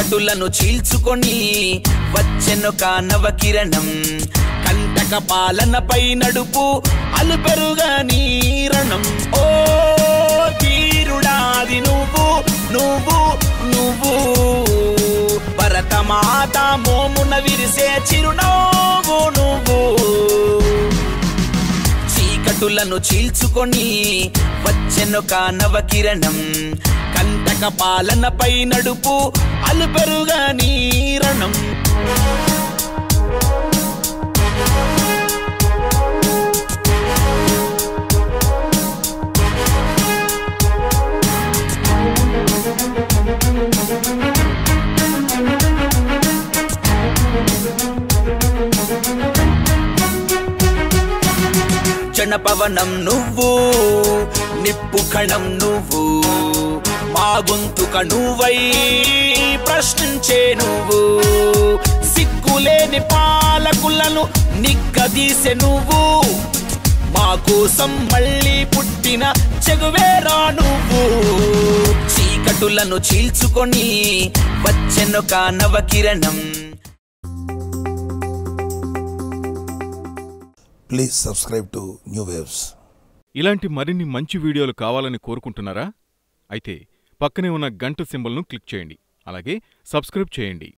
చీకటులను చీల్చుకొని వచ్చెనొక నవకిరణం కంటక పాలనపై నడుపు అలుపెరుగా నీరణం ఓ తీరుడాది నువ్వు నువ్వు నువ్వు భరతమాత మోమున విరిసే చిరునవ్వు నువ్వు చీకటులను చీల్చుకొని వచ్చెనొక నవకిరణం కంటక పాలనపై నడుపు అలుపెరుగా నీరణం జనపవనం నువ్వు నిప్పు కణం నువ్వు మా గొంతుక నువ్వై ప్రశ్నించే నువ్వు సిగ్గులేని పాలకులను నిగ్గదీసె నువ్వు మా కోసం మళ్ళీ పుట్టిన చెగువేరా నువ్వు చీకటులను చీల్చుకొని వచ్చెనొక నవకిరణం. Please subscribe to New Waves. ఇలాంటి మరిన్ని మంచి వీడియోలు కావాలని కోరుకుంటున్నారా? అయితే పక్కనే ఉన్న గంట సింబల్ను క్లిక్ చేయండి. అలాగే సబ్స్క్రైబ్ చేయండి.